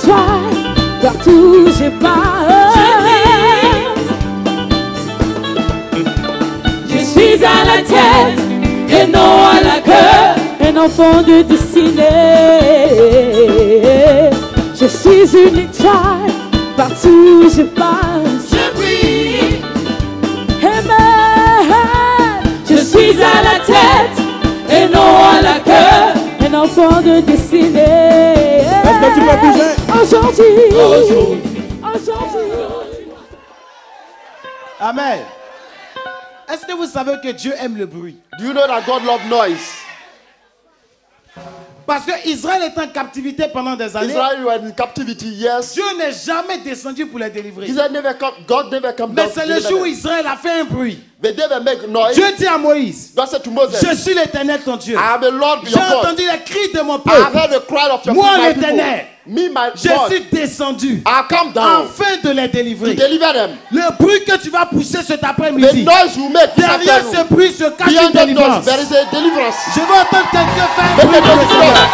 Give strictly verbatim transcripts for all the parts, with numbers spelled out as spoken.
étoile partout où je passe. Je suis à la tête et non à la queue, un enfant de destinée. Je suis une étoile partout où je passe. Je brille. Amen. Je suis à la tête et non à la queue, un enfant de destinée. Est-ce que tu peux bouger? Aujourd'hui, Aujourd'hui. aujourd'hui. Amen. Est-ce que vous savez que Dieu aime le bruit? Do you know that God loves noise? Parce que Israël est en captivité pendant des années. Israel were in captivity, yes. Dieu n'est jamais descendu pour les délivrer. Israel never come, God never come Mais down. c'est to le deliver jour où them. Israël a fait un bruit. But they will make noise. Dieu dit à Moïse, God said to Moses, je suis l'Éternel ton Dieu. I am the Lord J'ai your God. entendu les cris de mon I have peuple. heard the cry of your Moi, my people. l'Éternel, Me, my je God, suis descendu I come down afin de les to délivrer. deliver them. Le bruit que tu vas pousser cet The après-midi, noise you make this derrière ce afternoon, bruit se cache une beyond that noise, délivrance. there is a deliverance. Je veux entendre quelqu'un faire un Make bruit a pour le deliverance. Seigneur.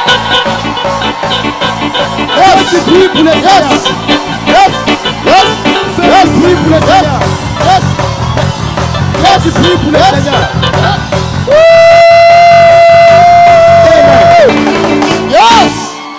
Fais du bruit pour le Seigneur. Yes, yes, Fais yes, du bruit pour le yes, Seigneur. yes, Fais du bruit pour le yes. Seigneur. Yes.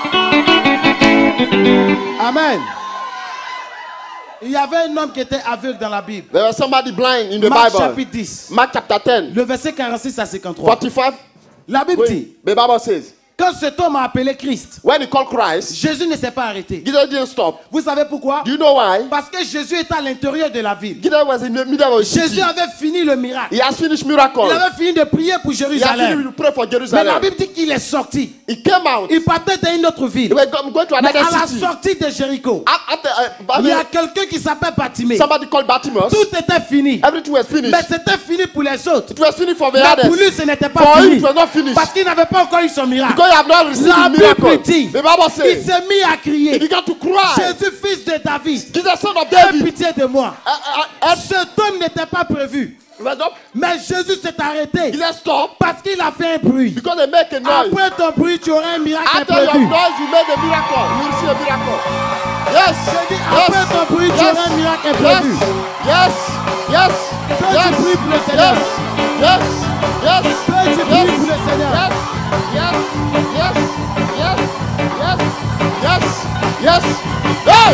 Amen. Il y avait un homme qui était aveugle dans la Bible. There was somebody blind in the Marc Bible. chapitre dix. Mark chapter ten, Le verset quarante-six à cinquante-trois. forty-five. La Bible dit, The Bible says, quand cet homme a appelé Christ, when he called Christ, Jésus ne s'est pas arrêté. Gideon didn't stop. Vous savez pourquoi? Do you know why? Parce que Jésus était à l'intérieur de la ville. Gideon was in the middle of the Jésus city. avait fini le miracle. He has finished miracle. Il avait fini de prier pour He has Jérusalem. finished to pray for Mais la Jerusalem. Bible dit qu'il est sorti. He came out. Il partait dans une autre He ville. was go- going to Mais another à la city. sortie de Jéricho, A- After, uh, il y a Bab- quelqu'un qui s'appelle Bartimée. somebody called Bartimaeus. Tout était fini. Everything was finished. Mais c'était fini pour les autres. It was finished for the Mais pour others. lui, ce n'était pas For him, fini. it was not finished. Parce qu'il n'avait pas encore eu son miracle. Because you have not received La the miracle. Bible dit, The Bible il says, s'est mis à he crier, began to cry. Jésus, fils de David, Jesus, son of aie David. pitié de moi. Uh, uh, uh, Cet homme n'était pas prévu. he was not- Mais Jésus s'est arrêté He let stop parce qu'il a fait un bruit. because they make a noise. Après ton bruit, tu auras un miracle After your prévu. noise, you make a miracle. You will see a miracle. Yes. Je dis, Yes. après ton bruit, tu Yes. auras un miracle Yes. prévu. Yes. Yes. Fais Yes. du bruit pour le Seigneur. Yes. Yes. Fais du bruit pour le Seigneur. Yes. Yes. Yes. Yes. Yes. Yes. Yes. Hey.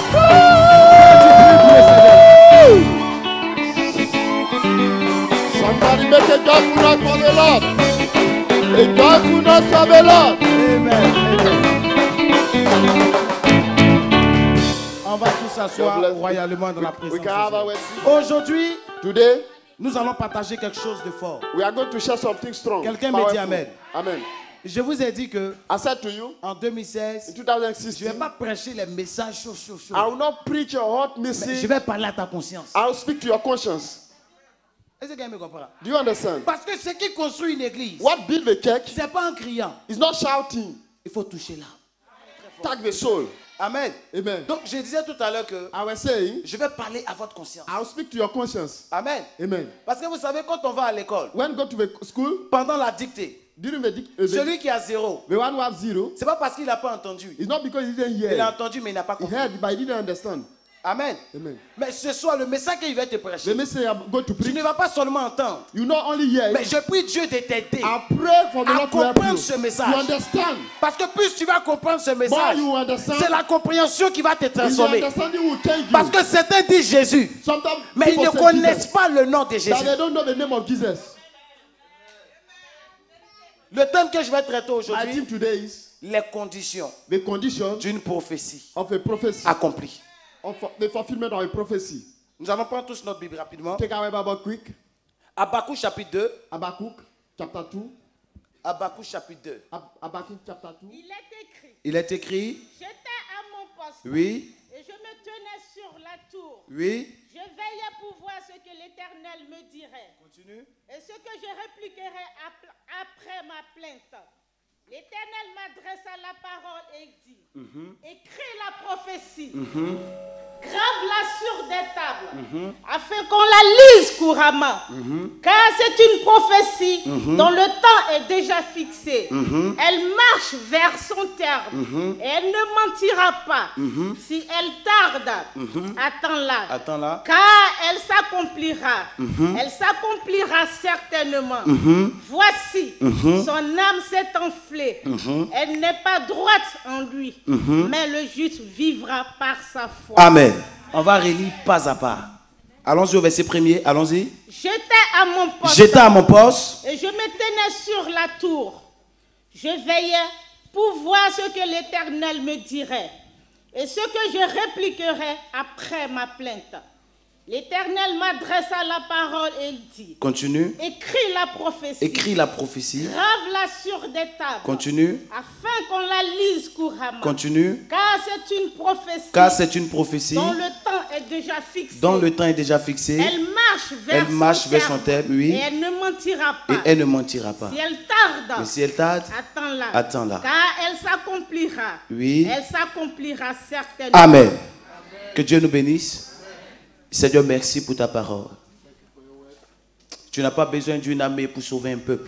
Somebody make a joyful noise for the Lord. A joyful noise for the Lord. Amen. Amen. On va tous s'asseoir God bless you. royalement dans la We présence de can have Dieu. our seat. Aujourd'hui, Today, nous allons partager quelque chose de fort. we are going to share something strong. Quelqu'un me powerful. dit amen. Amen. Je vous ai dit que I said to you, en deux mille seize, in two thousand je ne sixteen, vais pas prêcher les messages chauds, chauds, chauds. I will not preach your hot Mais message. je vais parler à ta conscience. I will speak to your conscience. Est-ce que quelqu'un me comprend? Do you understand? Parce que ce qui construit une église, What build the church ce n'est pas en criant. is not shouting. Il faut toucher l'âme. Tag the soul. Amen. Amen. Donc, je disais tout à l'heure que I was saying, je vais parler à votre conscience. I will speak to your conscience. Amen. Amen. Parce que vous savez, quand on va à l'école, When you go to the school, pendant la dictée, during the, dic- uh, the, celui qui a zéro, the one who have zero, c'est pas parce qu'il n'a pas entendu. it's not because he didn't hear. Il a entendu, mais il n'a pas He compris. heard, but he didn't understand. Amen. Amen. Mais ce soir, le message qu'il va te prêcher, The message I'm going to tu preach, ne vas pas seulement entendre, you not only hear mais it, je prie Dieu de t'aider I pray for the à Lord to help comprendre you ce to message. understand. Parce que plus tu vas comprendre ce More message, you understand, c'est la compréhension qui va te the transformer. understanding will change you. Parce que certains disent Jésus, Sometimes mais ils people ne say connaissent Jesus, pas le nom de that Jésus. they don't know the name of Jesus. Le thème que je vais traiter I aujourd'hui, think today is les conditions the condition d'une prophétie of a prophecy, accomplie. of the fulfillment of a prophecy. Nous allons prendre tous notre Bible rapidement. Take our Bible quick. Habakkuk chapitre deux. Habakkuk chapter two. Habakkuk chapitre deux. Hab- Habakkuk chapter two. Il est écrit, Il est écrit, j'étais à mon poste oui, et je me tenais sur la tour. oui, Je veillais pour voir ce que l'Éternel me dirait continue. et ce que je répliquerais ap- après ma plainte. L'Éternel m'adressa la parole et dit, écris la prophétie, grave-la sur des tables, mm-hmm. afin qu'on la lise couramment. Mm-hmm. Car c'est une prophétie mm-hmm. dont le temps est déjà fixé. Mm-hmm. Elle marche vers son terme mm-hmm. et elle ne mentira pas. Mm-hmm. Si elle tarde, mm-hmm. attends-la. Attends-la. Car elle s'accomplira. Mm-hmm. Elle s'accomplira certainement. Mm-hmm. Voici, mm-hmm. son âme s'est enflée. Mm-hmm. Elle n'est pas droite en lui. Mm-hmm. Mais le juste vivra par sa foi. Amen. On va relire pas à pas. Allons-y au verset premier. Allons-y. J'étais à mon poste. J'étais à mon poste. Et je me tenais sur la tour. Je veillais pour voir ce que l'Éternel me dirait et ce que je répliquerais après ma plainte. L'Éternel m'adressa la parole et il dit. Continue. Écris la prophétie. Écris la prophétie. Grave-la sur des tables. Continue. Afin qu'on la lise couramment. Continue. Car c'est une prophétie. Car c'est une prophétie. Dont le temps est déjà fixé. Dont le temps est déjà fixé. Elle marche vers, elle marche son, vers terme, son terme, oui. Et elle ne mentira pas. Et elle ne mentira pas. Si elle tarde. Mais si elle tarde. Attends-la. Attends-la. Car elle s'accomplira. Oui. Elle s'accomplira certainement. Amen. Amen. Que Dieu nous bénisse. Seigneur, merci pour ta parole. Tu n'as pas besoin d'une armée pour sauver un peuple.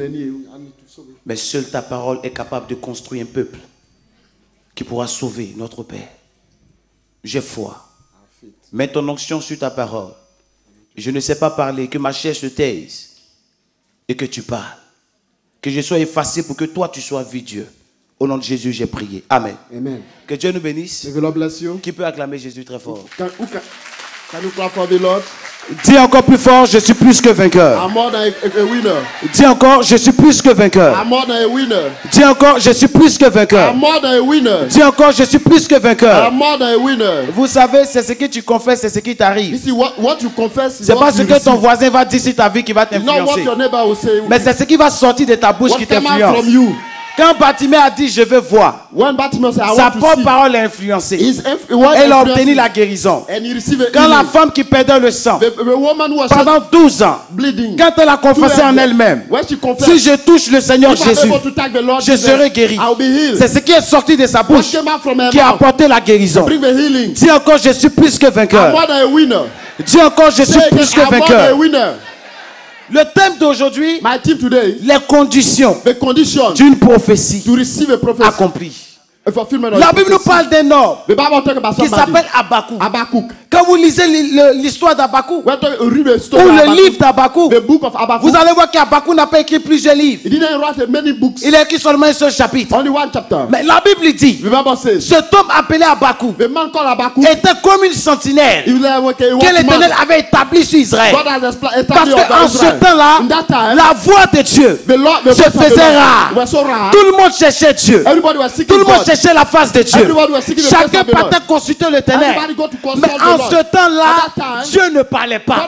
Mais seule ta parole est capable de construire un peuple qui pourra sauver notre Père. J'ai foi. Mets ton onction sur ta parole. Je ne sais pas parler, que ma chair se taise et que tu parles. Que je sois effacé pour que toi tu sois vu, Dieu. Au nom de Jésus, j'ai prié. Amen. Amen. Que Dieu nous bénisse. Qui peut acclamer Jésus très fort? Can, can, can you clap for the Lord? Dis encore plus fort, je suis plus que vainqueur. I'm more than a, a winner. Dis encore, je suis plus que vainqueur. I'm more than a winner. Dis encore, je suis plus que vainqueur. I'm more than a winner. Dis encore, je suis plus que vainqueur. I'm more than a winner. Vous savez, c'est ce que tu confesses, c'est ce qui t'arrive. C'est pas ce que ton voisin va dire sur ta vie qui va t'influencer. Mais c'est ce qui va sortir de ta bouche what qui t'influence. Quand Bartimée a dit je veux voir, sa propre parole a influencé. Elle a obtenu la guérison. Quand la femme qui perdait le sang pendant douze ans, bleeding, quand elle a confessé en elle-même, si je touche le Seigneur Jésus, je serai guéri. C'est ce qui est sorti de sa bouche qui a apporté la guérison. Dis encore je suis plus que vainqueur. Dis encore je suis plus que vainqueur. Le thème d'aujourd'hui, les conditions d'une prophétie accomplie. La Bible nous parle d'un homme qui s'appelle Habakkuk. Quand vous lisez l'histoire d'Habakkuk ou le livre d'Habakkuk, vous allez voir qu'Habakkuk n'a pas écrit plusieurs livres. Il a écrit seulement un seul chapitre. Mais la Bible dit, cet homme appelé Habakkuk était comme une sentinelle que l'Éternel avait établie sur Israël. Parce qu'en ce temps-là, la voix de Dieu se faisait rare. Tout le monde cherchait Dieu. Tout le monde cherchait la face de Dieu. Chacun partait consulter l'Éternel. Mais en ce temps-là, Dieu ne parlait pas.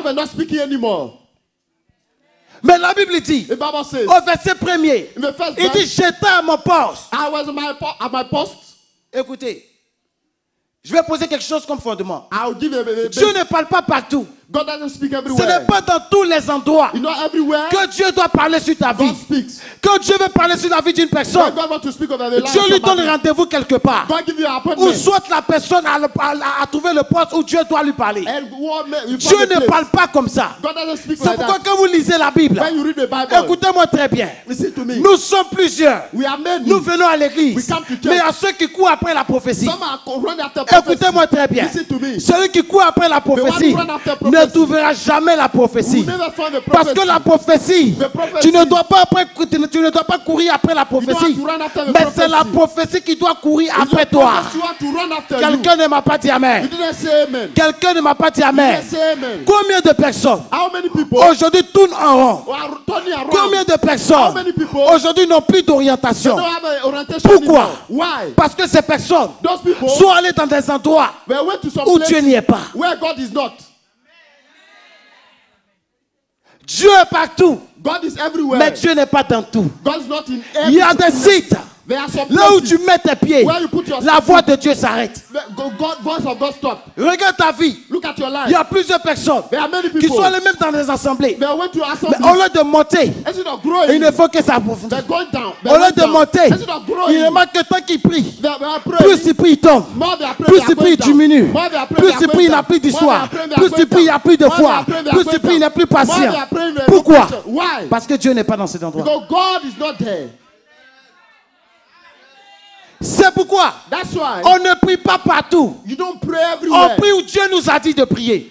Mais la Bible dit, au verset premier, il dit, j'étais à mon poste. Écoutez, je vais poser quelque chose comme fondement. Dieu ne parle pas partout. God doesn't speak Ce everywhere. n'est pas dans tous les endroits You know, everywhere, que Dieu doit parler sur ta vie. God speaks. Que Dieu veut parler sur la vie d'une personne. God wants to speak over the life Dieu of lui donne somebody. rendez-vous quelque part. God give you an Ou appointment. soit la personne a, le- a- a trouvé le poste où Dieu doit lui parler. And what may- you Dieu find the ne place. parle pas comme ça. God doesn't speak C'est like pourquoi that. quand vous lisez la Bible, When you read the Bible, écoutez-moi très bien. listen to me. Nous sommes plusieurs. We are many. Nous venons à l'église. We come to church. Mais il y a ceux qui courent après la prophétie. Some are running after prophecy. Écoutez-moi très bien. Listen to me. Celui qui court après la prophétie run after ne prophecy. trouvera jamais la prophétie. You never find the Parce prophecy. que la prophétie, The prophecy. tu ne dois pas après, tu ne, tu ne dois pas courir après la You don't prophétie. have to run after the Mais prophecy. c'est la prophétie qui doit courir It's après the toi. prophecy you want to run after Quelqu'un ne m'a pas dit you. amen. You didn't say amen. Quelqu'un ne m'a pas dit You amen. didn't say amen. Combien de personnes How many people aujourd'hui tournent en rond? are turning around? Combien de How personnes many people aujourd'hui n'ont plus They d'orientation? don't have an orientation Pourquoi? anymore. Why? Parce que ces personnes Those people sont allées dans des endroits they went to some où places Dieu n'y est pas. where God is not. Dieu est partout, God is everywhere. mais Dieu n'est pas dans tout. God is not in Il y a every des sites Là où tu mets tes pieds, la voix de Dieu s'arrête. Regarde ta vie. Il y a plusieurs personnes qui sont les mêmes dans les assemblées. Mais au lieu de monter, il ne faut que ça approfondisse. Au lieu de monter, il remarque que tant qu'il prie, plus il prie, il tombe. Plus il prie, il diminue. Plus il prie, il n'a plus d'histoire. Plus il prie, il n'a plus de foi. Plus il prie, il n'est plus patient. Pourquoi? Parce que Dieu n'est pas dans cet endroit. C'est pourquoi on ne prie pas partout. On prie où Dieu nous a dit de prier.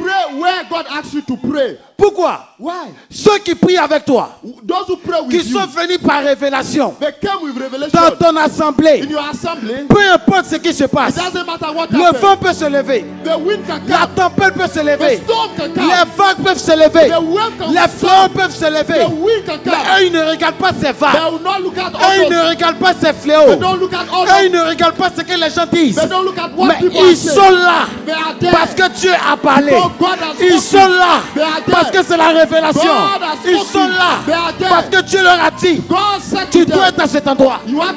Pourquoi? Ceux qui prient avec toi, qui sont venus par révélation dans ton assemblée, peu importe ce qui se passe, le vent peut se lever, la tempête peut se lever, les vagues peuvent se lever, les fléaux peuvent se lever, mais eux ils ne regardent pas ces vagues, eux ils ne regardent pas ces fléaux, eux ils ne regardent pas ce que les gens disent, mais ils sont là parce que Dieu a parlé, ils sont là parce que c'est la révélation. Ils sont là parce que Dieu leur a dit tu dois être à cet endroit.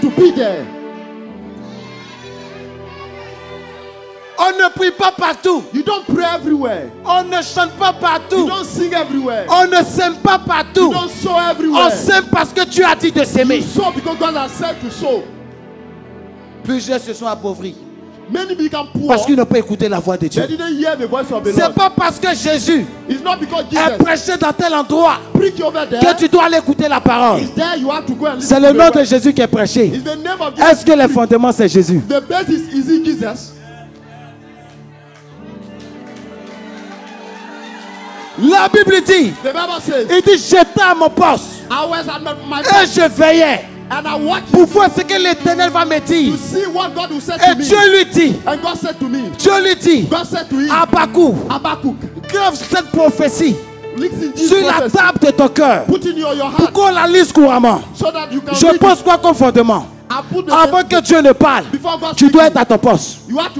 On ne prie pas partout. On ne chante pas partout. On ne s'aime pas partout. On s'aime parce que Dieu a dit de s'aimer. Plusieurs se sont appauvris parce qu'ils n'ont pas écouté la voix de Dieu. C'est pas parce que Jésus est prêché dans tel endroit que tu dois aller écouter la parole. C'est le nom de Jésus qui est prêché. Est-ce que les fondements c'est Jésus? La Bible dit, il dit j'étais à mon poste et je veillais pour voir ce que l'Éternel va me dire. Et Dieu lui dit, Dieu lui dit, Habakkuk, grave cette prophétie sur la table de ton cœur pour qu'on la lise couramment. Je pose quoi comme fondement? Avant que Dieu ne parle, tu dois être à ton poste.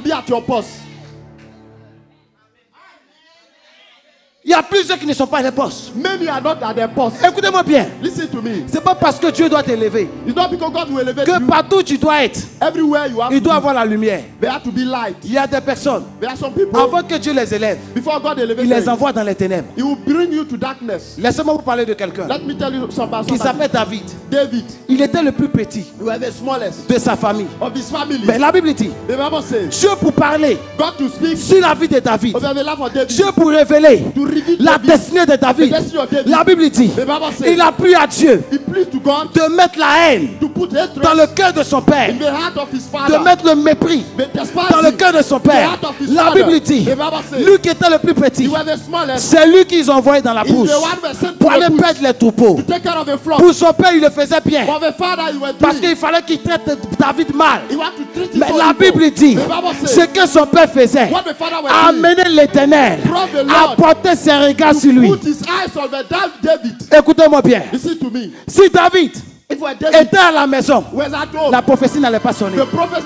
Il y a plusieurs qui ne sont pas à des postes. Écoutez-moi bien. C'est pas parce que Dieu doit t'élever que partout tu dois être. Il doit avoir la lumière. Il y a des personnes, avant que Dieu les élève, il les envoie dans les ténèbres. Laissez-moi vous parler de quelqu'un qui s'appelle David. Il était le plus petit de sa famille. Mais la Bible dit, Dieu pour parler sur la vie de David, Dieu pour révéler la destinée de David, la Bible dit, il a plu à Dieu de mettre la haine dans le cœur de son père, de mettre le mépris dans le cœur de son père. La Bible dit, lui qui était le plus petit, c'est lui qu'ils ont envoyé dans la brousse pour aller perdre les troupeaux. Pour son père, il le faisait bien parce qu'il fallait qu'il traite David mal. Mais la Bible dit, ce que son père faisait, amener l'Éternel, apporter ses regards sur lui. Écoutez-moi bien. Si David était à la maison, la prophétie n'allait pas sonner.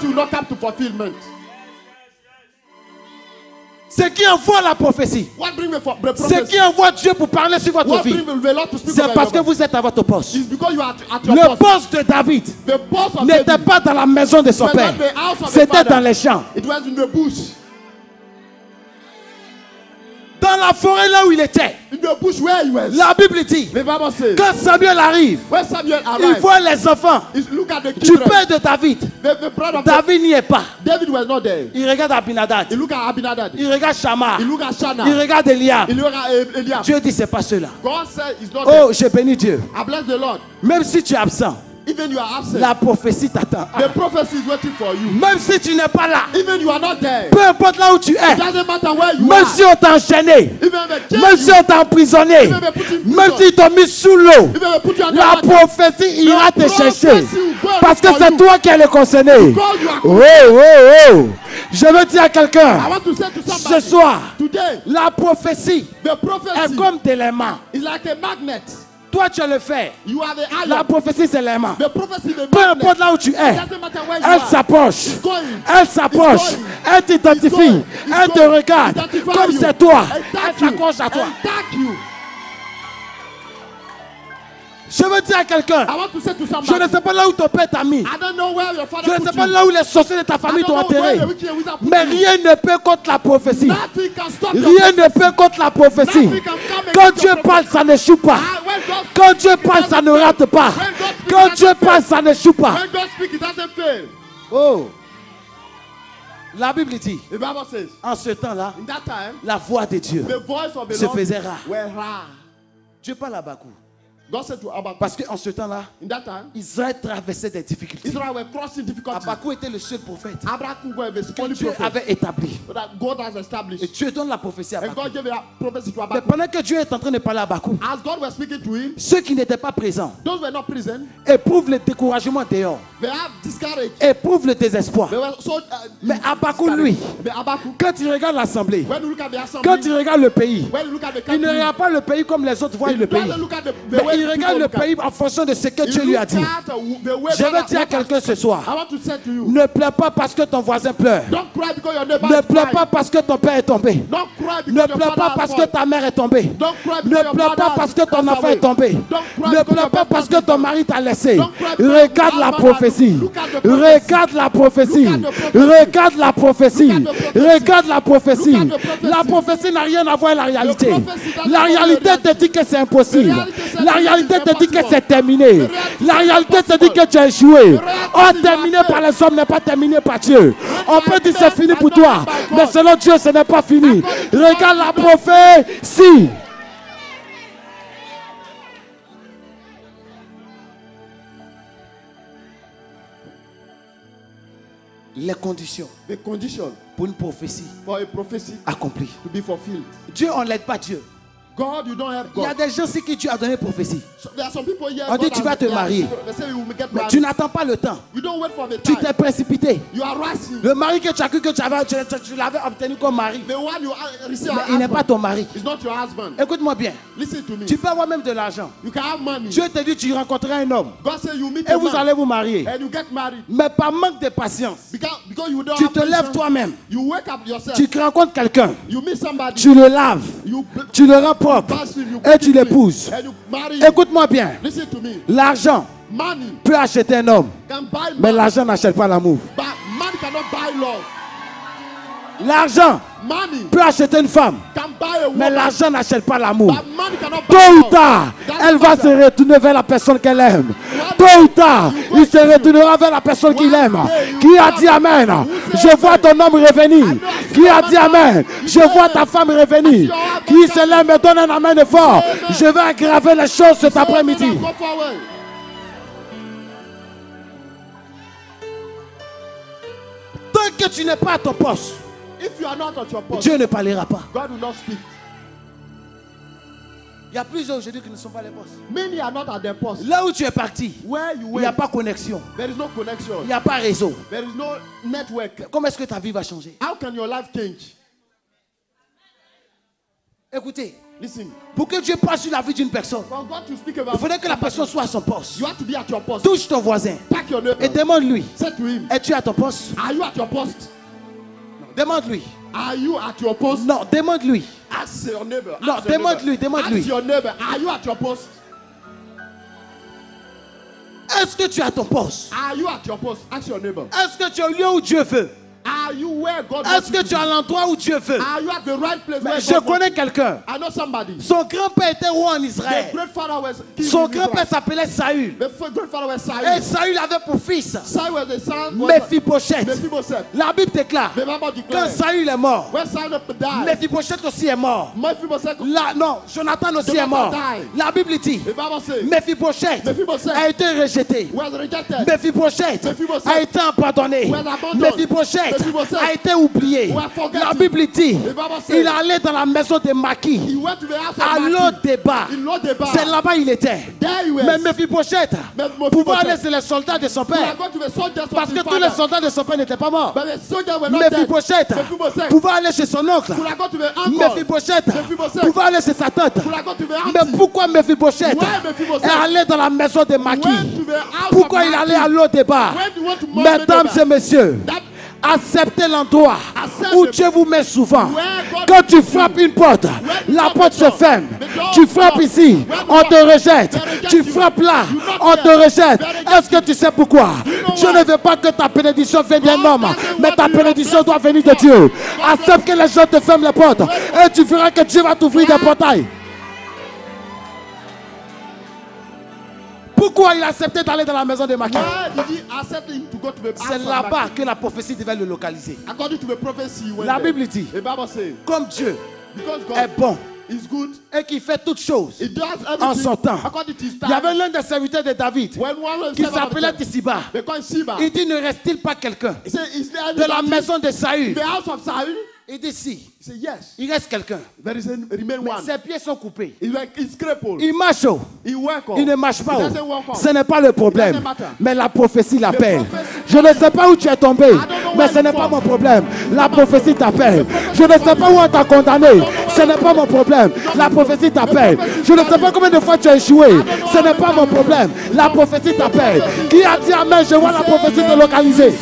Ce qui envoie la prophétie, ce qui envoie Dieu pour parler sur votre vie, c'est parce que vous êtes à votre poste. Le poste de David n'était pas dans la maison de son père, c'était dans les champs. Dans la forêt là où il était, la Bible dit, quand Samuel arrive, il voit les enfants du père de David. David n'y est pas. Il regarde Abinadab, il regarde Shammah, il regarde Eliab. Dieu dit c'est pas cela. Oh, je bénis Dieu. Même si tu es absent, Even you are absent, la prophétie t'attend. The prophecy is waiting for you. Même si tu n'es pas là, even you are not there, peu importe là où tu es, it doesn't matter where you même are. Si on t'a enchaîné, même si on t'a emprisonné, même si t'ont mis sous l'eau, la prophétie ira te chercher. Parce que c'est toi qui es le concerné. Oh, oh, oh. Je veux dire à quelqu'un, ce soir, today, la prophétie est comme de l'aimant. Toi tu es le fer. La prophétie c'est l'aimant. Peu importe là où tu es, elle s'approche. Elle s'approche. Elle t'identifie. Elle te regarde. Comme c'est toi, elle s'accroche à toi. Je veux dire à quelqu'un, je ne sais pas là où ton père t'a mis. Je ne sais pas là où les sorciers de ta famille t'ont enterré. Mais rien ne peut contre la prophétie. Rien ne peut contre la prophétie. Quand Dieu parle, ça n'échoue pas. Quand Dieu parle, ça ne rate pas. Quand Dieu parle, ça n'échoue pas. Oh. La Bible dit, en ce temps-là, la voix de Dieu se faisait rare. Dieu parle à Habakkuk. Parce qu'en ce temps-là, Israël traversait des difficultés. Habakkuk était le seul prophète que Dieu avait établi. Et Dieu donne la prophétie à Habakkuk. Mais pendant que Dieu est en train de parler à Habakkuk, ceux qui n'étaient pas présents éprouvent le découragement dehors, éprouvent le désespoir. Mais Habakkuk, lui, quand il regarde l'assemblée, quand il regarde le pays, il ne regarde pas le pays comme les autres voient le pays. Mais il regarde le pays en fonction de ce que Dieu lui a dit. Je veux dire à quelqu'un ce soir, ne pleure pas parce que ton voisin pleure. Ne pleure pas parce que ton père est tombé. Ne pleure pas parce que ta mère est tombée. Ne pleure pas parce que ton enfant est tombé. Ne pleure pas parce que ton mari t'a laissé. Regarde la prophétie. Regarde la prophétie. Regarde la prophétie. Regarde la prophétie. La prophétie n'a rien à voir avec la réalité. La réalité te dit que c'est impossible. La réalité te dit que c'est terminé. La réalité te dit que tu as échoué. Oh, terminé par les hommes n'est pas terminé par Dieu. On peut dire c'est fini pour toi, mais selon Dieu ce n'est pas fini. Regarde la prophétie. Les conditions, the condition pour une prophétie, for a prophecy accomplie. To be fulfilled. Dieu, on n'aide pas Dieu. God, you don't help God. Il y a des gens ici qui Dieu a donné prophétie. So, there are some people here, on dit tu vas te marier. Mais tu n'attends pas le temps. You don't wait for the time. Tu t'es précipité. You are rushing. Le mari que tu as cru que tu, avais, tu, tu, tu l'avais obtenu comme mari. The one you receive mais il n'est pas ton mari. It's not your husband. Écoute-moi bien. Listen to me. Tu peux avoir même de l'argent. You can have money. Dieu te dit tu rencontreras un homme. God say you meet et a vous man, allez vous marier. And you get married. Mais par manque de patience, because, because you don't tu have te lèves toi-même. You wake up yourself. Tu rencontres quelqu'un. You meet somebody. Tu le laves. You, tu le rends propre. Et tu l'épouses. Écoute-moi bien. L'argent peut acheter un homme. Mais l'argent n'achète pas l'amour. L'argent peut acheter une femme. Mais l'argent n'achète pas l'amour. Tôt ou tard, elle va se retourner vers la personne qu'elle aime. Tôt ou tard, il se retournera vers la personne qu'il aime. Qui a dit Amen? Je vois ton homme revenir. Qui a dit Amen? Je vois ta femme revenir. Qui se lève me donne un Amen fort. Je vais aggraver les choses cet après-midi. Tant que tu n'es pas à ton poste, if you are not at your post, Dieu ne parlera pas. God will not speak. Il y a plusieurs aujourd'hui qui ne sont pas les postes. Many are not at their post. Là où tu es parti, where you il n'y a pas connexion. There is no connection. Il n'y a pas réseau. There is no network. Comment est-ce que ta vie va changer? How can your life change? Écoutez, listen. Pour que Dieu passe sur la vie d'une personne, For God to speak about, il faudrait que la personne soit à son poste. You have to be at your post. Touche ton voisin your et demande-lui, say to him, es-tu à ton poste? Are you at your post? Demande-lui. Are you at your post? Non, demande-lui. Ask your neighbor. Non, demande-lui, demande-lui. Ask your neighbor, are you at your post? Est-ce que tu es à ton poste? Are you at your post? Ask your neighbor. Est-ce que tu es au lieu où Dieu veut? Are you where God Est-ce que tu es à l'endroit où Dieu veut? Are you at the right place where Je God connais quelqu'un. I know somebody. Son grand-père était roi en Israël. The great father was king Son in grand-père Israel. s'appelait Saül. The great father was Saul. Et Saül avait pour fils Saul was the son Mephibosheth. Mephibosheth. La Bible déclare, The Bible declares, quand Saül est mort, when Saul died, Mephibosheth aussi est mort. Mephibosheth, La, non, Jonathan aussi The est mort. died. La Bible dit, The Bible says, Mephibosheth Mephibosheth a été rejeté. was rejected. Mephibosheth Mephibosheth a été abandonné. was abandoned. Mephibosheth Mephibosheth a été oublié. was forgotten. La Bible dit, The Bible says, il allait dans la maison de Maquis. he went to the house of À Maki. l'autre débat. In Lo-Debar. C'est là-bas il était. There he was. Mais Mephibosheth Mephibosheth pouvait aller sur les soldats de son He had père. gone to the soldiers of Parce his que tous father. les soldats de son père n'étaient pas morts. But the soldiers were not dead. Mephibosheth Mephibosheth pouvait aller chez son oncle. could have gone to the uncle. Mephibosheth Mephibosheth pouvait aller chez sa tante. could have gone to the Mais auntie. pourquoi Mephibosheth Why Mephibosheth est allé dans la maison de Maquis? went to the house Pourquoi of il Maki? allait à l'autre débat? When you want to mock Mesdames the et messieurs, That acceptez l'endroit Accept où the- Dieu vous met souvent. Where God Quand tu puts you. frappes une porte, La porte se ferme. Tu frappes ici, on te rejette. Tu frappes là, on te rejette. Est-ce que tu sais pourquoi? Je ne veux pas que ta bénédiction vienne d'un homme, mais ta bénédiction doit venir de Dieu. Accepte que les gens te ferment les portes et tu verras que Dieu va t'ouvrir des portails. Pourquoi il a accepté d'aller dans la maison de Maquin? C'est là-bas que la prophétie devait le localiser. La Bible dit, comme Dieu est bon et qui fait toutes choses en son temps. Il y avait l'un des serviteurs de David qui s'appelait Tisiba. Il dit, ne reste-t-il pas quelqu'un de la maison de Saül? Il dit si. Yes. Il reste quelqu'un. Mais ses pieds sont coupés. Il marche haut. Il ne marche pas haut. Ce n'est pas le problème. Mais la prophétie l'appelle. Je ne sais pas où tu es tombé. Mais ce n'est pas mon problème. La prophétie t'appelle. Je ne sais pas où on t'a condamné. Ce n'est pas mon problème. La prophétie t'appelle. Je ne sais pas combien de fois tu as échoué. Ce n'est pas mon problème. La prophétie t'appelle. Qui a dit amen? Je vois la prophétie te localiser.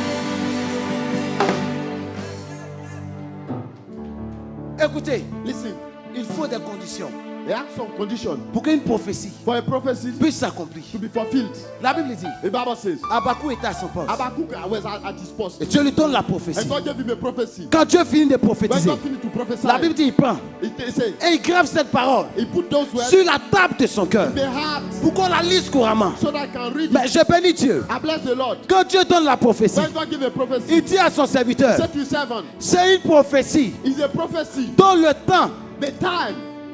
Écoutez, listen, il faut des conditions. There are some conditions pour qu'une prophétie for a prophecy puisse s'accomplir. To be fulfilled. La Bible dit, the Bible says, Habakkuk était à son poste. Habakkuk was at his post. Et Dieu lui donne la prophétie. And God gave him a prophecy. Quand Dieu finit de prophétiser, la Bible dit, il prend et il grave cette parole sur la table de son cœur pour qu'on la lise couramment. So that I can read. Mais je bénis Dieu. I bless the Lord. Quand Dieu donne la prophétie, God give a prophecy, il dit à son serviteur, c'est une prophétie dont le temps, the time,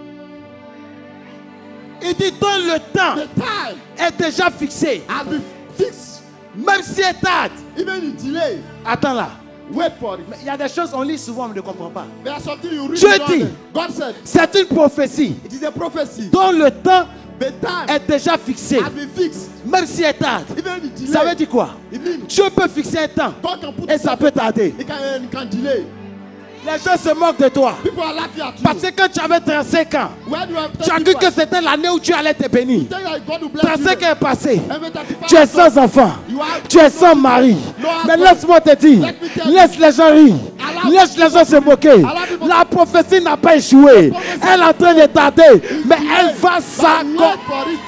il dit dans le temps est déjà fixé. Même si elle tarde. Attends là. Wait for it. Il y a des choses on lit souvent on ne comprend pas. Dieu dit, c'est une prophétie dont le temps est déjà fixé. Même si elle tarde. Ça veut dire quoi? Dieu peut fixer un temps et ça peut tarder. Les gens se moquent de toi. Parce que quand tu avais trente-cinq ans, tu as cru que c'était l'année où tu allais te bénir. trente-cinq ans est passé. Tu es sans enfant. Tu es sans mari. Mais laisse-moi te dire, laisse les gens rire. Laisse les gens se moquer. La prophétie n'a pas échoué. Elle est en train de tarder. Mais elle va s'accomplir.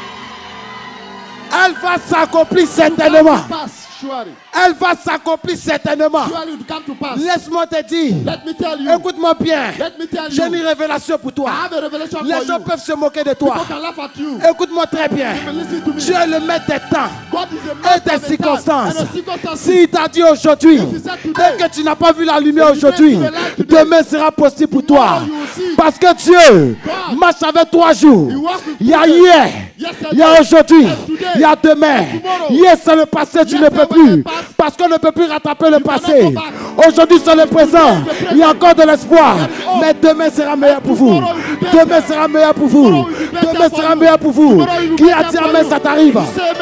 Elle va s'accomplir certainement. Elle va s'accomplir certainement. Laisse-moi te dire. Écoute-moi bien. J'ai une révélation pour toi. Les gens peuvent se moquer de toi. Écoute-moi très bien. Dieu est le maître des temps et des circonstances. S'il t'a dit aujourd'hui et que tu n'as pas vu la lumière aujourd'hui, demain sera possible pour toi. Parce que Dieu marche avec trois jours. Il y a hier, il y a aujourd'hui, il y a demain. Hier c'est le passé, tu ne peux plus. Parce qu'on ne peut plus rattraper le passé. Aujourd'hui c'est le présent. Il y a encore de l'espoir. Mais demain sera meilleur pour vous. Demain sera meilleur pour vous. Demain sera meilleur pour vous. Qui a dit amen, ça t'arrive.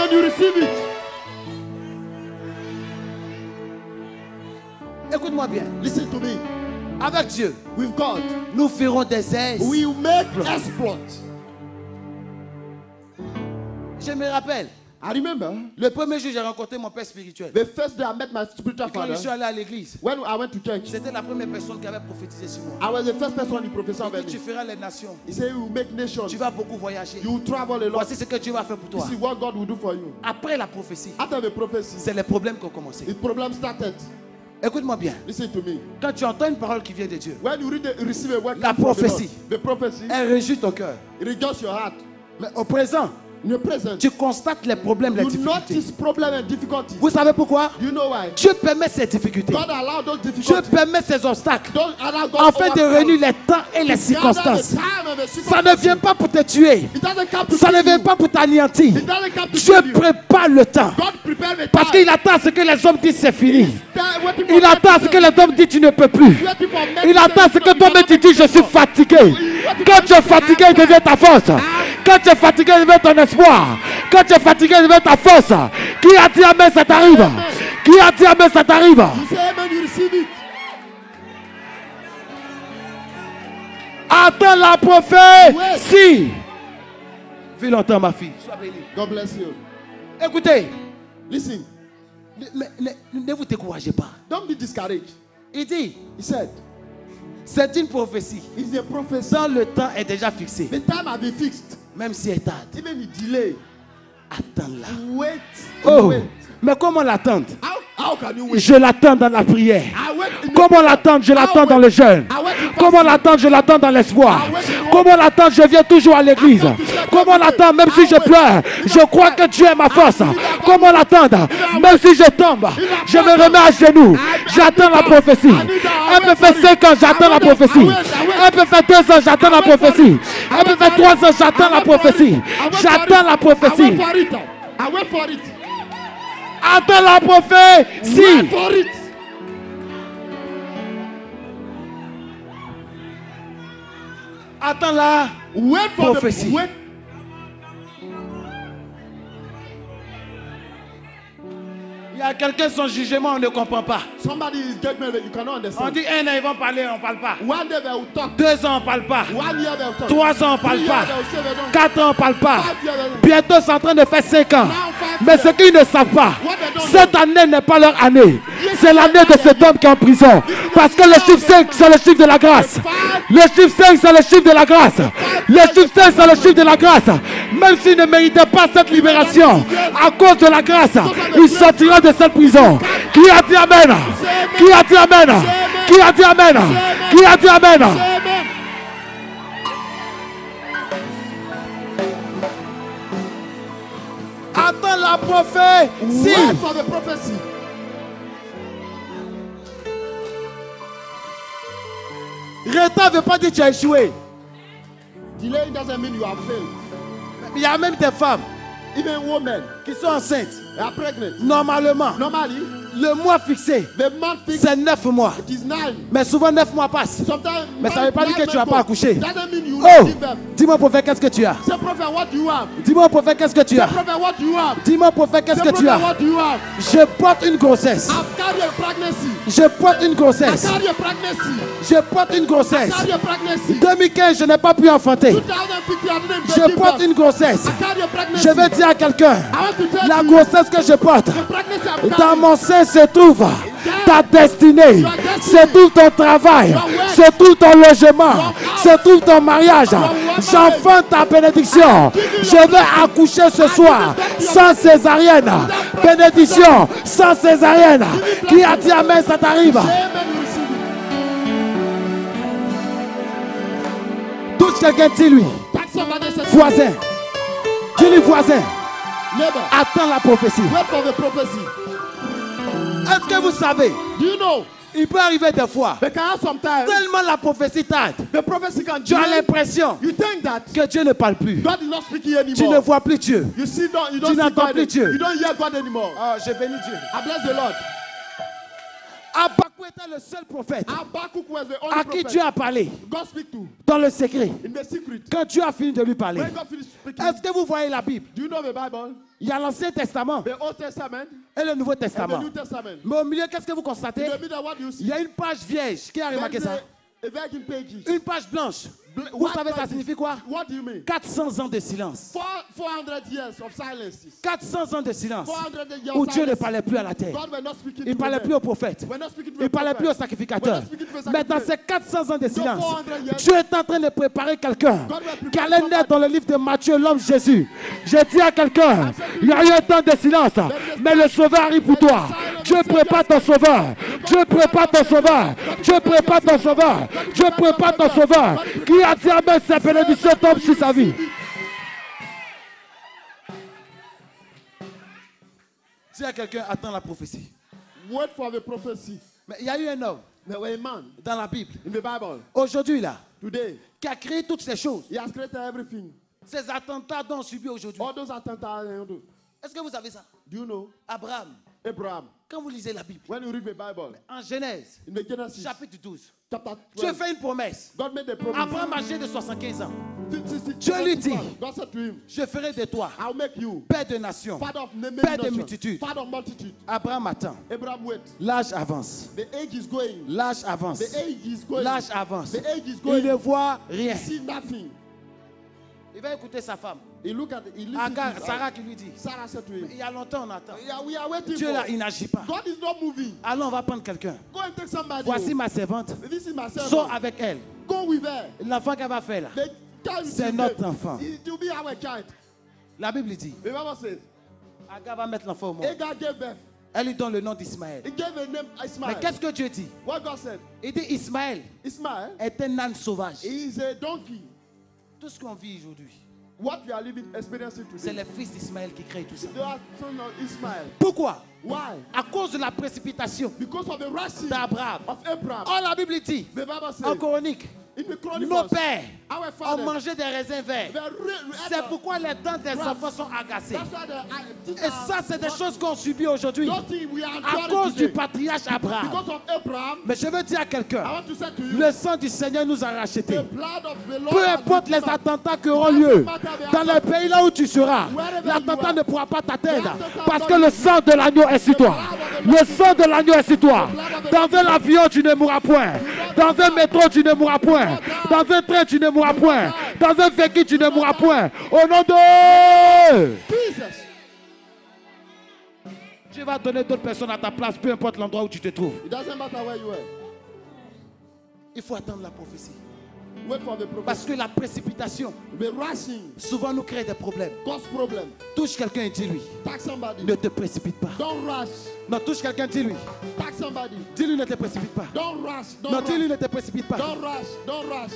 Écoute-moi bien. Listen to me. Avec Dieu, with God, nous ferons des exploits. We will make exploits. Je me rappelle. I remember. Le premier jour j'ai rencontré mon père spirituel. The first day I met my spiritual father. Quand je suis allé à l'église. When I went to church. C'était la première personne qui avait prophétisé sur moi. I was the first person who prophesied over me. Tu feras les nations. He said you will make nations. Tu vas beaucoup voyager. You will travel a lot. Voici ce que Dieu va faire pour toi. This is what God will do for you. Après la prophétie. After the prophecy. C'est les problèmes qui ont commencé. The problem started. Écoute-moi bien. Listen to me. Quand tu entends une parole qui vient de Dieu. When you read the, receive a word la prophétie. The prophecy. Elle réjouit ton cœur. It rejoices your heart. Mais au présent. Tu constates les problèmes, les difficultés. Vous savez pourquoi? You know why? Dieu permet ces difficultés. Dieu permet ces obstacles afin de réunir les temps et les circonstances. Ça ne vient pas pour te tuer. Ça ne vient pas pour t'anéantir. Dieu prépare le temps. Parce qu'il attend ce que les hommes disent c'est fini. Il attend ce que les hommes disent tu ne peux plus. Il attend ce que toi-même tu dis je suis fatigué. Quand tu es fatigué, il devient ta force. Quand tu es fatigué, il devient ton espoir. Quand tu es fatigué, il devient ta force. Qui a dit amen, ça t'arrive? Qui a dit amen, ça t'arrive? Attends la prophétie. Vis longtemps, ma fille. Sois bénie. God bless you. Écoutez. Listen. Ne, ne, ne vous découragez pas. Don't be discouraged. Il dit. He said. C'est une prophétie. It's a prophecy. Dans le temps est déjà fixé. The time has been fixed. Même si elle tarde. Even the delay. Attends-la. Wait. Oh. Wait. Mais comment l'attendre? How, how can you wait? Je l'attends dans la prière. The comment l'attendre? Je l'attends dans le jeûne. Comment l'attendre? Je l'attends dans l'espoir. Comment l'attendre? Je viens toujours à l'église. Comment l'attendre? Même si je pleure, je crois que Dieu est ma force. Comment l'attendre? Même si je tombe, je me remets à genoux. J'attends la prophétie. Un peut faire cinq ans, j'attends la prophétie. Un peut faire deux ans, j'attends la prophétie. Un peut faire trois ans, j'attends la prophétie. J'attends la prophétie. Attends la prophétie. Attends la prophétie. Il y a quelqu'un son jugement, on ne comprend pas. Somebody is judgment that you cannot understand. On dit un an ils vont parler, on ne parle pas. One day they will talk. Deux ans on ne parle pas. One year they will talk. Trois ans on ne parle Three pas. years they will say they don't. Quatre ans on ne parle pas. Five years they don't. Bientôt c'est en train de faire cinq ans. Now five Mais years. ce qu'ils ne savent pas, What they don't cette année n'est pas leur année. C'est l'année de cet homme qui est en prison. Parce que le chiffre cinq, c'est le chiffre de la grâce. Le chiffre cinq, c'est le chiffre de la grâce. Le chiffre cinq, c'est le chiffre de la grâce. Même s'il ne méritait pas cette libération, à cause de la grâce, il sortira de cette prison. Qui a dit Amen? Qui a dit Amen? Qui a dit Amen? Qui a dit Amen? Attends la prophétie. Wait for the prophecy. Retard ne veut pas dire que tu as échoué. Delay doesn't mean you have failed. Il y a même des femmes Even women qui sont enceintes. are pregnant. Normalement, Normally, le mois fixé, the month fixed c'est neuf mois. it is nine. Mais souvent neuf mois passent. Sometimes Mais ça ne veut pas dire que tu n'as pas accouché. Doesn't mean you Oh, give birth. dis-moi prophète, qu'est-ce que tu as? Say prophet, what do you have? Dis-moi prophète, qu'est-ce que tu Say as? prophet, what do you have? Dis-moi prophète, qu'est-ce Say que tu prophet, as? what do you have? Je porte une grossesse. I've carried a pregnancy. Je porte une I grossesse. carry a pregnancy. Je porte une grossesse. I carry a pregnancy. deux mille quinze, je n'ai pas pu enfanter. two thousand fifteen, I didn't Je give porte birth. une grossesse. I carry a pregnancy. Je vais dire à quelqu'un, I want to tell la you, grossesse que je porte, the pregnancy I'm dans carrying, mon sein se trouve ta destinée, se trouve ton travail, se trouve ton logement, se trouve ton mariage. J'enfante ta bénédiction. Je vais accoucher ce soir sans césarienne. Bénédiction sans césarienne. Qui a dit amen, ça t'arrive? amen, you receive it. Touche quelqu'un, dis-lui. Touch somebody, say, Voisin. Dis-lui voisin. neighbor, Attends la prophétie. wait for the prophecy. Est-ce que vous savez, Do you know? il peut arriver des fois, They can have sometimes tellement la prophétie tarde, the prophecy can tu as delay. l'impression You think that que Dieu ne parle plus. God is not speaking anymore. Tu ne vois plus Dieu. You see, don't, you don't Tu see n'entends God. plus Dieu. You don't hear God anymore. Oh, je bénis Dieu. I bless the Lord. Habakkuk était le seul prophète Habakkuk was the only à qui prophet Dieu a parlé God speak to dans le secret. in the secret. Quand Dieu a fini de lui parler, When God finished speaking, est-ce que vous voyez la Bible? do you know the Bible? Il y a l'Ancien Testament The Old Testament et le Nouveau and the Testament. New Testament. Mais au milieu, qu'est-ce que vous constatez? In the middle, what do you Il see? y a une page vierge. Qui a remarqué There's ça? a, a virgin pages. Une page blanche. Bl- Vous white savez ça pages. signifie quoi? What do you mean? quatre cents ans de silence. Four, four hundred years of silence. quatre cents ans de silence. four hundred years Où of Dieu ne silence. parlait plus à la terre. God were not speaking Il ne to parlait men. plus aux prophètes. We're not speaking to Il ne the parlait plus aux prophets. sacrificateurs. We're not speaking to the Mais dans sacrificators. ces quatre cents ans de silence, four hundred years, Dieu est en train de préparer quelqu'un God will prepare qui allait naître somebody. dans le livre de Matthieu, l'homme Jésus. Je dis à quelqu'un, il y a eu un temps de silence, mais le sauveur arrive pour toi. Dieu prépare ton sauveur. Dieu prépare ton sauveur. Dieu prépare ton sauveur. Dieu prépare ton sauveur. Qui a dit amen, sa bénédiction tombe sur sa vie. Dis à quelqu'un, attends la prophétie. Wait for the prophecy. Mais il y a eu un homme There were a man dans la Bible, in the Bible aujourd'hui là, today. qui a créé toutes ces choses. He has created everything. Ces attentats dont on subit aujourd'hui. All those attentats. Est-ce que vous savez ça? Do you know Abraham, Abraham? quand vous lisez la Bible, When you read the Bible, en Genèse, in the Genesis chapitre douze, chapter Dieu twelve, fait une promesse. God made the promise. Abraham âgé de soixante-quinze ans, Dieu Dieu lui dit, God said to him, je ferai de toi I'll make you père de nations. father of many Père de nations, multitudes. father of multitude. Abraham attend. Abraham wait. L'âge avance. The age is going. L'âge avance. The age is going. L'âge avance. The age is Il ne going. voit rien. See nothing. Il va écouter sa femme. He look at, he Agar, Sarah qui lui dit. Sarah said to him, il y a longtemps on attend. Yeah, we are waiting Dieu for. là, il n'agit pas. God is not moving. Allons, on va prendre quelqu'un. Go and take somebody. Voici ma servante. This is my servant. Sors avec elle. Go with her. L'enfant qu'elle va faire là, c'est notre enfant. It will be our child. La Bible dit. The Bible says. Agar va mettre l'enfant au monde. Agar gave birth. Elle lui donne le nom d'Ismaël. He gave a name Ismael. Mais qu'est-ce que Dieu dit? What God said? Il dit Ismaël Ismael est un âne sauvage. He is a donkey. Tout ce qu'on vit aujourd'hui, what we are living, experiencing today, c'est le fils d'Ismaël qui crée tout ça. they are son of Ismael. Pourquoi? Why? À cause de la précipitation Because of the rushing d'Abraham. of Abraham. Oh, la Bible dit, The Bible says, en chronique, in the Chronicles, nos pères our ont father, mangé des raisins verts. they re- C'est pourquoi les dents des Right. enfants sont agacées. That's why the, uh, Et ça, c'est des choses qu'on subit aujourd'hui those things we are à enduring cause today. du patriarche Abraham. Because of Abraham, Mais je veux dire à I quelqu'un, want to say to you, le sang du Seigneur nous a rachetés. the blood of the Lord Peu has importe les been given. attentats qui auront lieu, dans le pays là où tu seras, l'attentat ne pourra pas t'atteindre parce que le sang de l'agneau est sur toi. Le sang de l'agneau est sur toi. Dans un avion, tu ne mourras point. Dans un métro, tu ne mourras point. Dans un train, tu ne mourras point. Dans un véhicule, tu ne mourras point. Au nom de Jesus. Dieu va donner d'autres personnes à ta place, peu importe l'endroit où tu te trouves. It doesn't matter where you are. Il faut attendre la prophétie. Wait for the prophet. Parce que la précipitation, The rushing souvent nous crée des problèmes. cause problem. Touche quelqu'un et dis-lui, Tag somebody. ne te précipite pas. Don't rush. Non, touche quelqu'un, dis-lui. Tag somebody. Dis-lui, ne te précipite pas. Don't rush. Don't Non, rush. dis-lui, ne te précipite pas. Don't rush. Don't rush.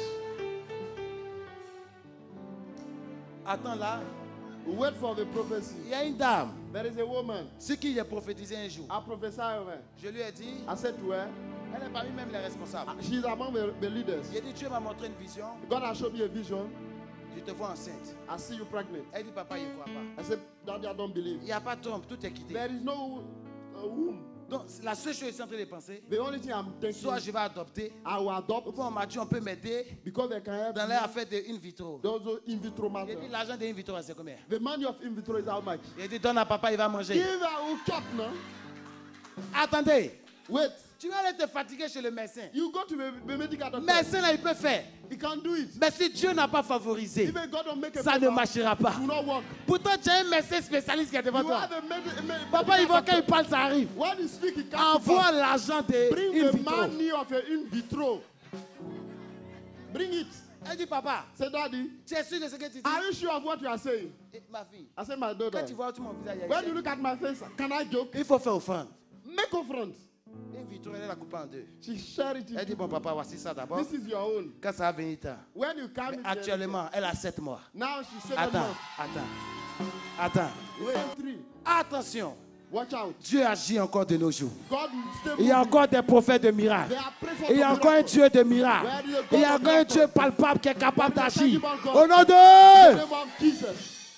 Attends là, Wait for the prophecy. il y a une dame, There is a woman. ce qui j'ai prophétisé un jour. I prophesy over her. Je lui ai dit, I said to her, elle est parmi même les responsables. she's among the, the leaders. J'ai dit, Dieu m'a montré une vision, God has shown me a vision. je te vois enceinte. I see you pregnant. Elle dit, papa, il ne croit pas. I said, Daddy, I don't believe. Il n'y a pas de trompe, tout est quitté. There is no uh, womb. Donc, la seule chose que je suis en train de penser, The only thing I'm thinking, soit je vais adopter, I will adopt ou bien on m'a dit, on peut m'aider because they can help dans me. leur affaire de in vitro. Those are in vitro J'ai matter. dit, l'argent de in vitro, c'est combien? The money of in vitro is how much? J'ai dit, donne à papa, il va manger. Give her a cup now. Attendez, Wait. tu vas aller te fatiguer chez le médecin. You go to the, the medical doctor. Médecin, là, il peut faire. He can do it. Mais si Dieu n'a pas favorisé, Even God don't make a ça ne favor, marchera pas. it will not work. Pourtant, tu as un médecin spécialiste qui est devant You toi. have a med- a med- Papa, il medical va quand il doctor. parle, ça arrive. When he speak, he can't Envoie l'argent de bring in the vitro. money of a in vitro. Bring it. Elle dit, papa, Say, Daddy, tu es sûr de ce que tu dis? are you sure of what you are saying? Eh, ma fille, I said, my daughter. quand tu vois tout mon visage, il y a When une you look at my face, can I joke? il faut faire offrande. Make offrande. In vitro, elle la coupe en deux. She share it. Elle dit, bon papa, voici ça d'abord. This is your own. Quand ça va venir, temps. When you come Mais in actuellement, elle a sept mois. now she's seven Attends, months. attends, attends. Wait, three. Attention, Watch out. Dieu agit encore de nos jours. God will stay Il y a moving. encore des prophètes de miracles. They are praying for Il y a the encore un miracle. Dieu de miracles. Il y a encore un Dieu palpable qui est capable d'agir. Au nom In the de... name of Jesus.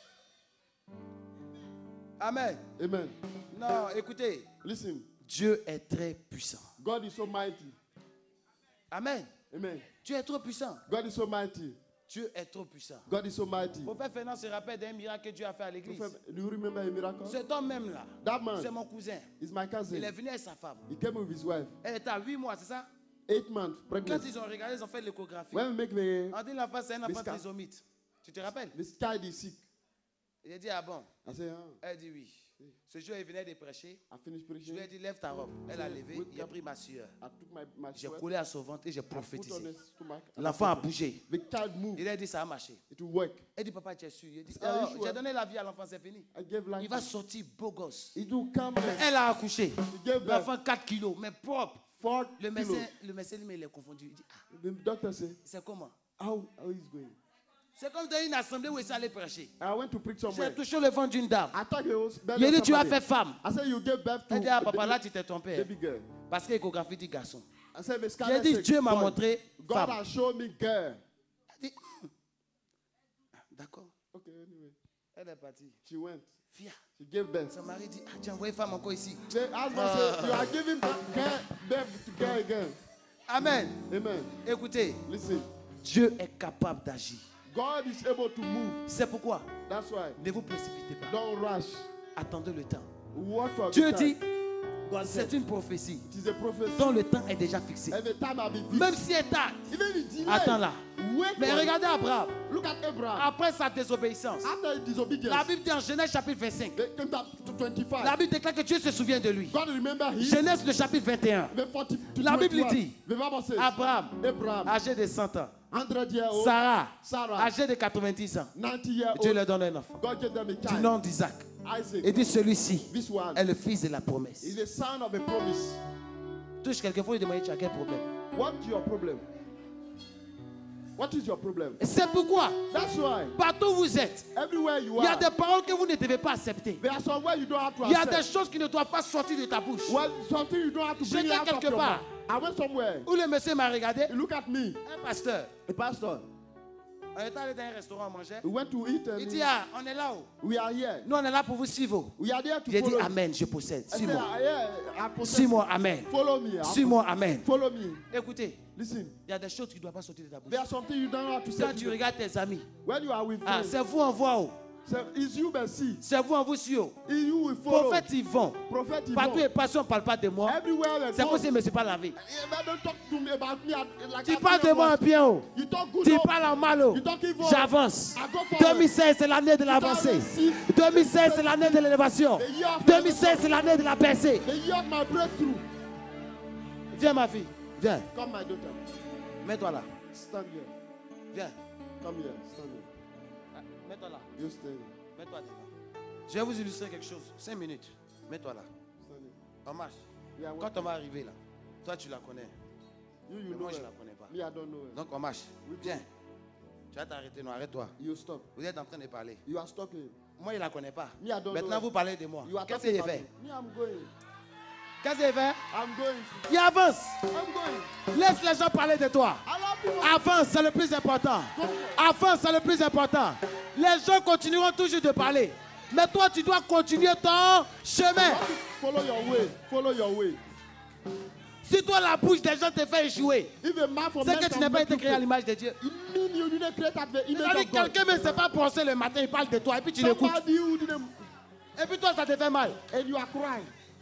Amen. Amen. Non, écoutez, Listen, Dieu est très puissant. God is so mighty. Amen. Amen. Dieu est trop puissant. God is so mighty. Dieu est trop puissant. God is so mighty. Mon frère Fernand se rappelle d'un miracle que Dieu a fait à l'église. Do you remember a miracle? Cet homme même là, That man c'est mon cousin. is my cousin. Il est venu avec sa femme. He came with his wife. Elle était à huit mois, c'est ça? Eight months Quand pregnant. ils ont regardé, ils ont fait l'échographie. When we make the On dit l'enfant, c'est un enfant Bisca. trisomite. Tu te rappelles? this child is sick. Il a dit, ah bon? I say, ah, Elle dit oui. Ce jour, il venait de prêcher. I finished Je preaching. lui ai dit, lève ta robe. Elle a levé. Il a pris ma sueur. I took my, my J'ai sweat, collé à son ventre et j'ai I put on prophétisé. his stomach. and L'enfant I a prophesied. bougé. The child moved. Il a dit, ça a marché. It will work. Elle dit, papa, tu es sûr? Il a dit, Are you oh, sure? j'ai donné la vie à l'enfant, c'est fini. I gave life. Il va sortir beau gosse. It will come back. Elle a accouché. He gave birth. L'enfant quatre kilos, mais propre. Four Le kilos. médecin, le médecin lui, il est confondu. Il dit, ah, The doctor said, c'est comment? how, how is going? C'est comme dans une assemblée où il s'allait prêcher. I went to preach J'ai somewhere. touché le ventre d'une dame. I thought it was better Il a dit, than tu as somebody. fait femme. I said, you gave birth to Elle dit, ah a papa, baby- là, tu t'es trompé. baby girl. Parce que l'échographie dit garçon. I said, the J'ai scanner dit, said, Dieu m'a boy. montré God femme. has shown me girl. Elle dit, hum. D'accord. Okay, anyway. Elle est partie. She went. Fière. She gave birth. Son mari dit, ah, tu as envoyé femme encore ici. The husband said, you are giving girl, birth to girl again. Amen. Amen. Écoutez, Listen, Dieu est capable d'agir. God is able to move. C'est pourquoi That's why. ne vous précipitez pas. Don't rush. Attendez le temps. Work for Dieu the dit, time. God c'est said, une prophétie it is a prophecy. dont le temps est déjà fixé. And the time has been fixed. Même si elle tarde, Even the delay. attends là. Mais regardez Abraham. Look at Abraham. Après sa désobéissance. After disobedience. La Bible dit en Genèse chapitre vingt-cinq. twenty-five. La Bible déclare que Dieu se souvient de lui. God remember him. Genèse le chapitre vingt et un. forty, la Bible dit says, Abraham, Abraham, âgé de cent ans. years old, Sarah, Sarah, âgé de quatre-vingt-dix ans. ninety years Dieu old, leur donne un enfant. God gave them a child. Du nom d'Isaac. Isaac. Et dit celui-ci est le fils de la promesse. Is the son of a promise. Touche quelquefois, il demande tu as quel problème? What's your problem? What is your problem? C'est pourquoi, That's why, partout où vous êtes, everywhere you il y a are, des paroles que vous ne devez pas accepter. there are somewhere you don't have to Il y a accept. des choses qui ne doivent pas sortir de ta bouche. Well, something you don't have to bring J'étais out of quelque your part. mouth. I went somewhere. Où le monsieur m'a regardé, You look at me, un pasteur. a pastor. On est allé dans un restaurant manger. We went to eat and Il dit, ah, on est là-haut. we are here. Nous, on est là pour vous suivre. We are there to J'ai dit, follow. amen, je possède. I said, Suis-moi. ah, yeah, I possess. Suis-moi, amen. Follow me. I Suis-moi, amen. Follow me. Écoutez, Listen, il y a des choses qui ne doivent pas sortir de ta bouche. there are something you don't have to say. Quand to tu them. regardes tes amis, When you are with ah, friends, c'est vous en voix haut. say, it's you but see. C'est vous en vous sur. It's you will follow. Prophète Yvon. Prophet Yvon. Partout et partout, on ne parle pas de moi. Everywhere they C'est go. comme si je ne me suis pas lavé. Yeah, don't talk to me about me like Tu I parles de don't moi en want- bien haut. You talk good. Tu no? parles en mal haut. You talk evil. J'avance. I go forward. deux mille seize, c'est l'année de l'avancée. deux mille seize, c'est l'année de l'élévation. deux mille seize, c'est l'année de la percée. The year of my breakthrough. Viens, ma fille. Viens. Come, my daughter. Mets-toi là. Stand here. Viens. Come here. Stand here. Ah, mets-toi là. You stay here. Mets-toi devant. Je vais vous illustrer quelque chose. Cinq minutes. Mets-toi là. Stand here. On marche. Yeah, Quand on va arriver là, toi tu la connais. You, you Mais know moi je her. la connais pas. Me, I don't know her. Donc on marche. Viens. Tu vas t'arrêter, non, arrête-toi. You stop. Vous êtes en train de parler. You are stopping. Moi je la connais pas. Me, I don't know Maintenant her. vous parlez de moi. You are Qu'est-ce talking qu'il about fait? me. Me, I'm going. Qu'est-ce qu'il fait? I'm going. Il avance. I'm going. Laisse les gens parler de toi. I love you. Avance, c'est le plus important. Avance, c'est le plus important. Les gens continueront toujours de parler. Mais toi, tu dois continuer ton chemin. Follow your way. Follow your way. Si toi, la bouche des gens te fait échouer, If a man from c'est que tu n'as pas été créé à l'image de Dieu. It mean you didn't create at the image C'est-à-dire of God. quelqu'un ne sait pas penser le matin, il parle de toi et puis tu l'écoutes. Somebody who didn't, Et puis toi, ça te fait mal. and you are crying.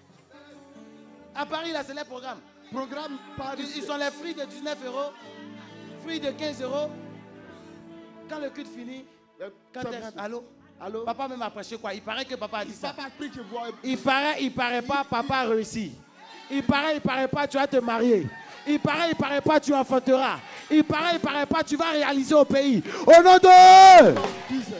À Paris, là, c'est les programmes. Programme Paris. Ils, ils sont les fruits de dix-neuf euros, fruits de quinze euros. Quand le culte finit, quand tu rentres, allô? Allô? Papa même a prêché quoi? Il paraît que papa a dit ça. Papa preach a boy. Il paraît, il paraît pas, papa a réussi. Il paraît, il paraît pas, tu vas te marier. Il paraît, il paraît pas, tu enfanteras. Il paraît, il paraît pas, tu vas réaliser au pays. Au nom de... Jesus.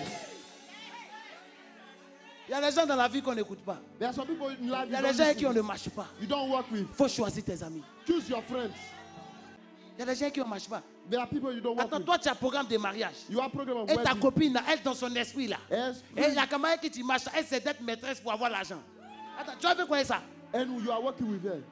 Il y a des gens dans la vie qu'on n'écoute pas. There are some people in life Il y you a don't des gens avec qui on listen. ne marche pas. You don't work with. Il faut choisir tes amis. Choose your friends. Il y a des gens qui ne marchent pas. There are people you don't work Attends, with. toi, tu as un programme de mariage. You have program of Et ta wedding. copine, là, elle, dans son esprit, là. Yes. Et la camarade qui tu marches, elle, c'est d'être maîtresse pour avoir l'argent. Attends, tu as fait quoi ça? And you are working with them.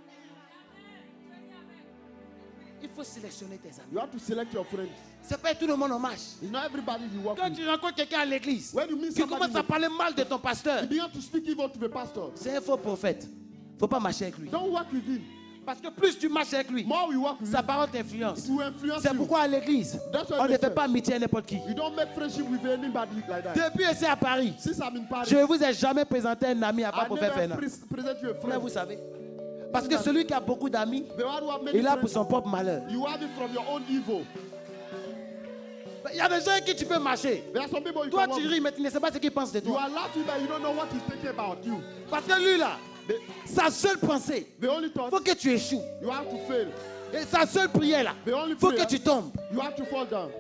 Il faut sélectionner tes amis. You have to select your friends. C'est pas tout le monde en marche. It's not everybody you work Quand with. tu rencontres quelqu'un à l'église, When you meet qui somebody, commence à parler mal de ton pasteur, you begin to speak evil to the pastor. c'est un faux prophète. Il ne faut pas marcher avec lui. Don't work with him. Parce que plus tu marches avec lui, More we work with sa him, parole t'influence. it will influence C'est you. pourquoi à l'église, That's why on ne they fait say, pas amitié à n'importe qui. You don't make friendship with anybody like that. Depuis ici à Paris, Since I'm in Paris, je ne vous ai jamais présenté un ami à part I Prophète never Fernand. pre- present you a Mais friend. vous savez, parce que celui qui a beaucoup d'amis, The one who have many il a pour friends, son propre malheur. you have it from your own evil. Il y a des gens avec qui tu peux marcher. There are some people you Toi, can tu work ris, mais tu ne sais pas ce qu'ils pensent de with. You toi. are laughing, but you don't know what he's thinking about you. Parce que lui, là, The, sa seule pensée, the only il thought, faut que tu échoues. you have to fail. Et sa seule prière, là, The only il faut prayer, que tu tombes. you have to fall down.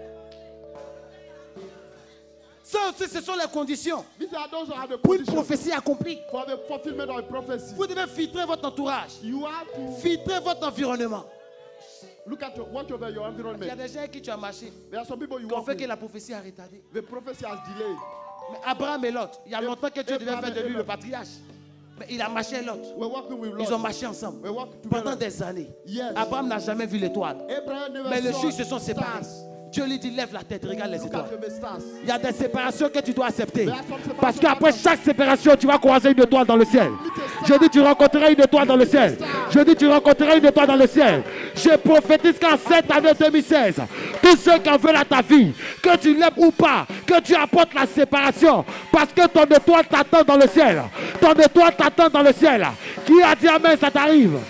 Ça aussi, ce sont les conditions These are those who are the pour une conditions prophétie accomplie. for the fulfillment of a prophecy. Vous devez filtrer votre entourage, You have to filtrer votre environnement. look at your, watch over your Il y a environment. des gens avec qui tu as marché, There are some people you qui ont work fait que with. la prophétie a retardé. The prophecy has delayed. Mais Abraham et Lot, il y a longtemps que Dieu devait Abraham faire de et lui Lot. le patriarche. Mais il a marché avec Lot. We're working with Ils ont Lord. marché ensemble We work pendant together. des années. Yes. Abraham n'a jamais vu l'étoile. Abraham never Mais le saw jour où ils se sont séparés, stars. Dieu lui dit lève la tête, regarde les Look étoiles. at the stars. Il y a des séparations que tu dois accepter. There are some separations Parce qu'après that- chaque séparation, tu vas croiser une étoile dans le ciel. Je dis tu rencontreras une étoile dans le ciel. Je dis tu rencontreras une étoile dans le ciel. Je prophétise qu'en cette année deux mille seize, tous ceux qui en veulent à ta vie, que tu l'aimes ou pas, que tu apportes la séparation, parce que ton étoile t'attend dans le ciel. Ton étoile t'attend dans le ciel. Qui a dit amen, ça t'arrive.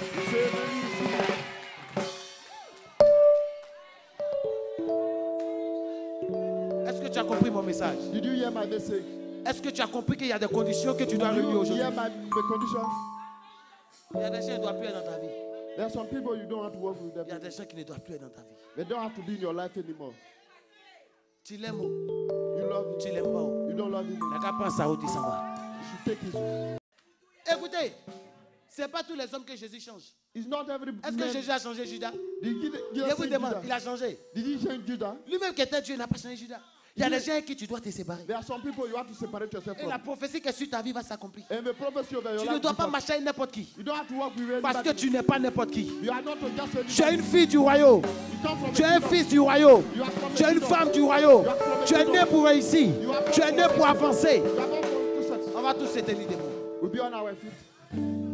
as compris mon message? Did you hear my message? Est-ce que tu as compris qu'il y a des conditions que tu dois réunir aujourd'hui? Hear my the conditions? Il y a des gens qui ne doivent plus être dans ta vie. There are some people you don't have to work with them. Il y a des gens qui ne doivent plus être dans ta vie. They don't have to be in your life anymore. Tu l'aimes. You love him. Tu l'aimes pas. You don't love him. La gars prend sa route, il s'en va. You should take his. Écoutez, c'est pas tous les hommes que Jésus change. It's not every Est-ce que Jésus a changé Judas? Did he, did Je vous demande, il a changé. Did he change Judas? Lui-même qui était Dieu n'a pas changé Judas. Il y a des gens avec qui tu dois te séparer. There are some people you have to separate yourself Et from. la prophétie qui est sur ta vie va s'accomplir. And the prophecy over your Tu life ne dois pas will marcher avec n'importe qui. You don't have to work with anybody. Parce que tu n'es pas n'importe qui. You are not just anybody. Tu es une fille du royaume. You come from Tu es a un kingdom. fils du royaume. You are from a Tu es une kingdom. femme du royaume. You are from a Tu es kingdom. né pour réussir. You are Tu es from né a pour kingdom. avancer. You are born for success. On va tous se tenir debout. We'll be on our feet.